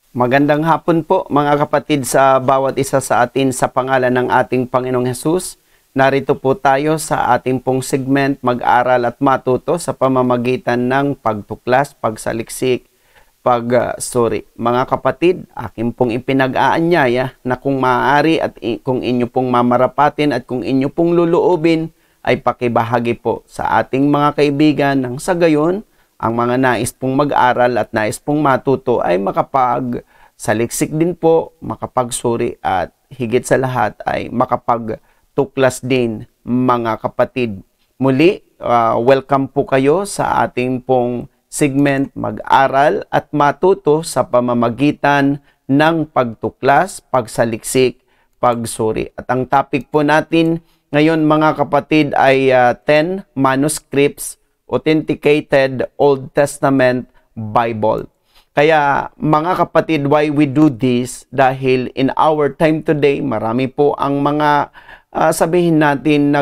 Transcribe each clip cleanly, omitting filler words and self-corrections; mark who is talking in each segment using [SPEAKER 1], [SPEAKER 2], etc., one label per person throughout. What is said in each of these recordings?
[SPEAKER 1] Magandang hapon po mga kapatid sa bawat isa sa atin sa pangalan ng ating Panginoong Hesus. Narito po tayo sa ating pong segment Mag-aral at Matuto sa pamamagitan ng pagtuklas, pagsaliksik, pagsuri. Mga kapatid, akin pong ipinag-aanyaya na kung maaari at kung inyo pong mamarapatin at kung inyo pong luluubin ay pakibahagi po sa ating mga kaibigan nang sa gayon ang mga nais pong mag-aral at nais pong matuto ay makapagsaliksik din po, makapagsuri at higit sa lahat ay makapagtuklas din mga kapatid. Muli, welcome po kayo sa ating pong segment Mag-aral at Matuto sa pamamagitan ng pagtuklas, pagsaliksik, pagsuri. At ang topic po natin ngayon mga kapatid ay 10 Manuscripts, Authenticated Old Testament Bible. Kaya mga kapatid, why we do this? Dahil in our time today, marami po ang mga sabihin natin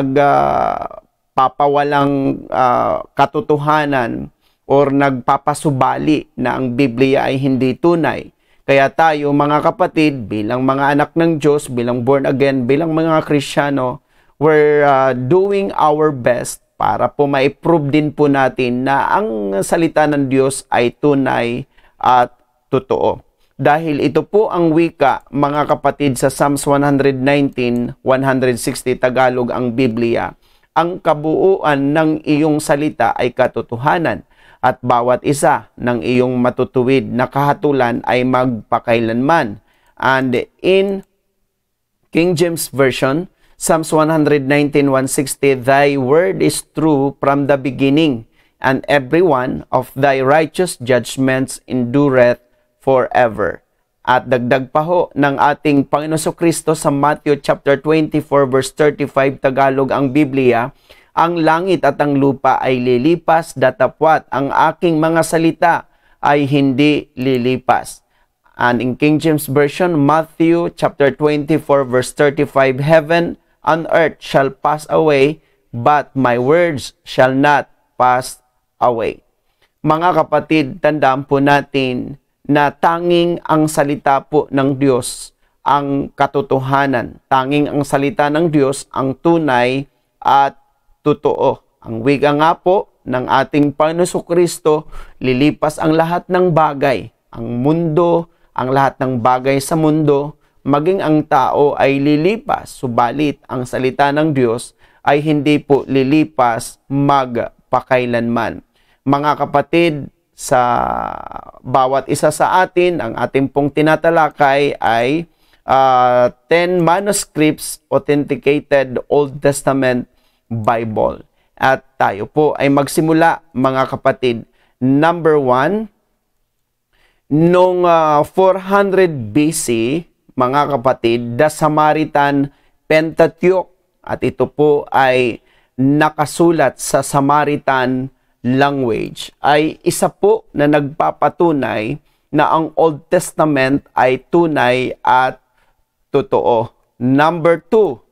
[SPEAKER 1] nagpapawalang katotohanan or nagpapasubali na ang Biblia ay hindi tunay. Kaya tayo mga kapatid, bilang mga anak ng Diyos, bilang born again, bilang mga Kristiyano, we're doing our best para po ma-prove din po natin na ang salita ng Diyos ay tunay at totoo. Dahil ito po ang wika, mga kapatid, sa Psalms 119, 160 Tagalog ang Biblia. Ang kabuuan ng iyong salita ay katotohanan at bawat isa ng iyong matutuwid na kahatulan ay magpakailanman. And in King James Version, Psalms 119:160, Thy word is true from the beginning, and every one of thy righteous judgments endureth forever. At dagdag pa ho ng ating Panginoon Kristo sa Matthew chapter 24 verse 35 Tagalog ang Biblia, ang langit at ang lupa ay lilipas, datapwat ang aking mga salita ay hindi lilipas. And in King James Version, Matthew chapter 24 verse 35, Heaven and earth shall pass away, but my words shall not pass away. Mga kapatid, tandaan po natin na tanging ang salita po ng Diyos ang katotohanan. Tanging ang salita ng Diyos ang tunay at totoo. Ang wika nga po ng ating Panginoon Kristo, lilipas ang lahat ng bagay. Ang mundo, ang lahat ng bagay sa mundo, maging ang tao ay lilipas, subalit ang salita ng Diyos ay hindi po lilipas magpakailanman. Mga kapatid, sa bawat isa sa atin, ang ating pong tinatalakay ay 10 Manuscripts, Authenticated Old Testament Bible. At tayo po ay magsimula mga kapatid. Number 1, noong 400 BC, mga kapatid, the Samaritan Pentateuch, at ito po ay nakasulat sa Samaritan language, ay isa po na nagpapatunay na ang Old Testament ay tunay at totoo. Number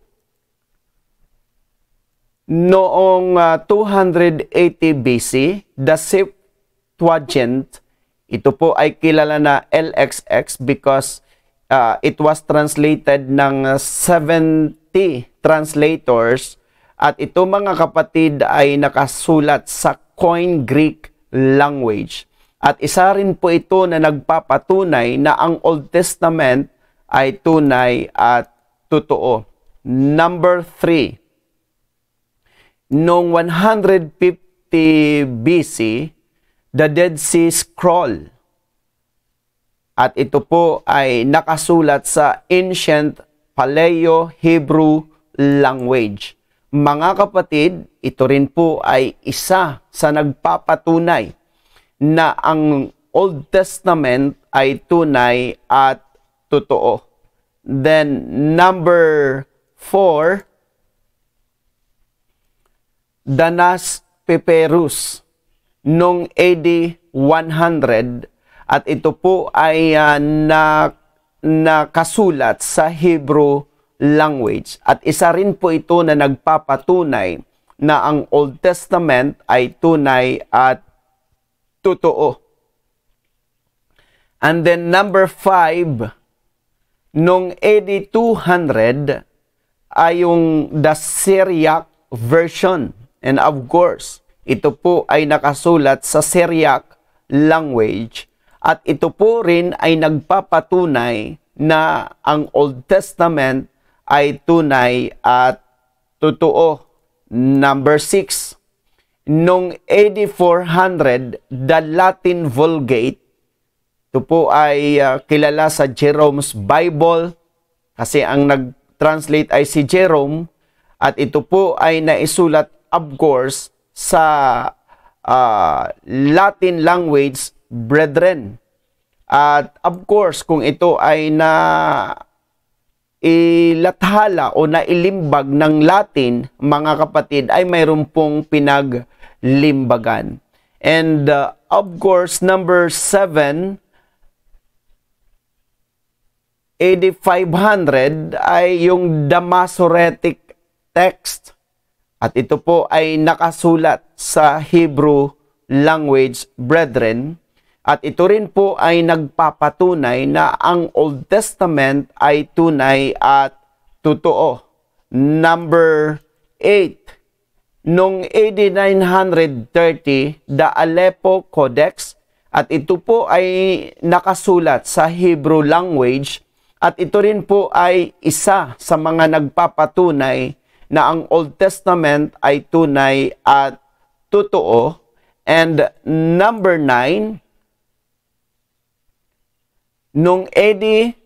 [SPEAKER 1] 2, noong 280 BC, the Septuagint, ito po ay kilala na LXX because it was translated ng 70 translators, at ito mga kapatid ay nakasulat sa Koine Greek language. At isa rin po ito na nagpapatunay na ang Old Testament ay tunay at totoo. Number 3, noong 150 BC, the Dead Sea Scroll, at ito po ay nakasulat sa Ancient Paleo-Hebrew language. Mga kapatid, ito rin po ay isa sa nagpapatunay na ang Old Testament ay tunay at totoo. Then, number 4, Danas Papyrus, noong AD 100, at ito po ay nakasulat sa Hebrew language. At isa rin po ito na nagpapatunay na ang Old Testament ay tunay at totoo. And then number 5, nung AD 200 ay yung the Syriac version. And of course, ito po ay nakasulat sa Syriac language. At ito po rin ay nagpapatunay na ang Old Testament ay tunay at totoo. Number 6, nung AD 400, the Latin Vulgate, ito po ay kilala sa Jerome's Bible kasi ang nag-translate ay si Jerome at ito po ay naisulat of course sa Latin language, brethren. At of course, kung ito ay na ilathala o nailimbag ng Latin, mga kapatid, ay mayroon pong pinaglimbagan. And of course, number 7, AD 500 ay yung the Masoretic text. At ito po ay nakasulat sa Hebrew language, brethren. At ito rin po ay nagpapatunay na ang Old Testament ay tunay at totoo. Number 8, nung AD 930, the Aleppo Codex. At ito po ay nakasulat sa Hebrew language. At ito rin po ay isa sa mga nagpapatunay na ang Old Testament ay tunay at totoo. And number 9, nung AD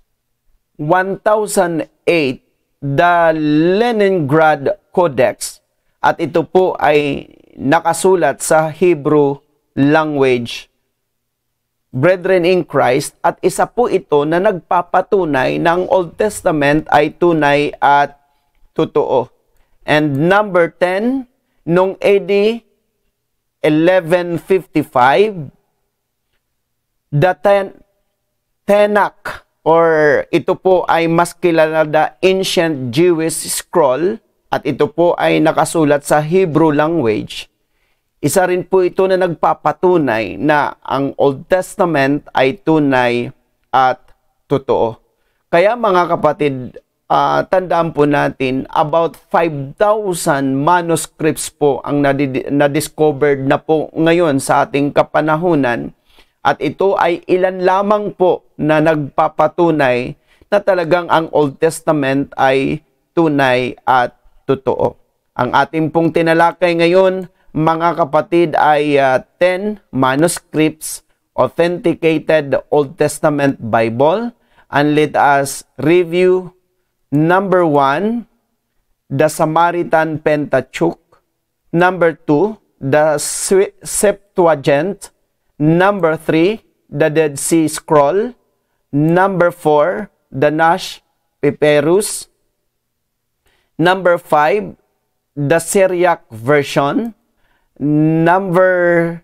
[SPEAKER 1] 1008, the Leningrad Codex. At ito po ay nakasulat sa Hebrew language, brethren in Christ, at isa po ito na nagpapatunay ng Old Testament ay tunay at totoo. And number 10, nung AD 1155, the Tanakh, or ito po ay mas kilala na Ancient Jewish Scroll, at ito po ay nakasulat sa Hebrew language. Isa rin po ito na nagpapatunay na ang Old Testament ay tunay at totoo. Kaya mga kapatid, tandaan po natin, about 5,000 manuscripts po ang na-discovered na po ngayon sa ating kapanahunan. At ito ay ilan lamang po na nagpapatunay na talagang ang Old Testament ay tunay at totoo. Ang ating pong tinalakay ngayon, mga kapatid, ay 10 manuscripts, authenticated Old Testament Bible. And let us review. Number 1, the Samaritan Pentateuch. Number 2, the Septuagint. Number 3, the Dead Sea Scroll. Number 4, the Nash Papyrus. Number 5, the Syriac version. Number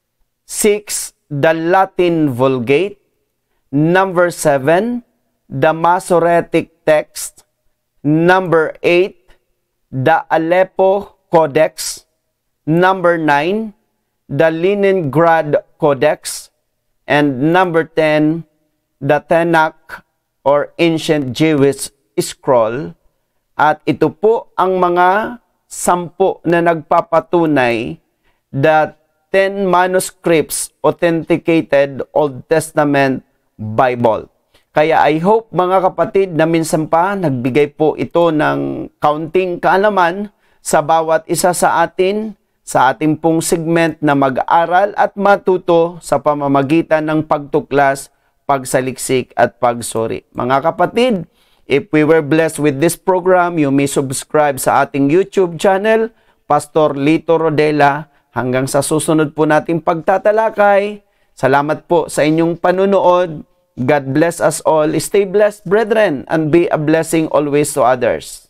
[SPEAKER 1] 6, the Latin Vulgate. Number 7, the Masoretic text. Number 8, the Aleppo Codex. Number 9, the Leningrad Codex. And number 10, the Tanakh or Ancient Jewish Scroll. At ito po ang mga 10 na nagpapatunay that 10 manuscripts authenticated Old Testament Bible. Kaya I hope mga kapatid na minsan pa nagbigay po ito ng kaunting kaalaman sa bawat isa sa atin sa ating pong segment na mag-aral at matuto sa pamamagitan ng pagtuklas, pagsaliksik at pagsuri. Mga kapatid, if we were blessed with this program, you may subscribe sa ating YouTube channel, Pastor Lito Rodela. Hanggang sa susunod po nating pagtatalakay. Salamat po sa inyong panunood. God bless us all. Stay blessed, brethren, and be a blessing always to others.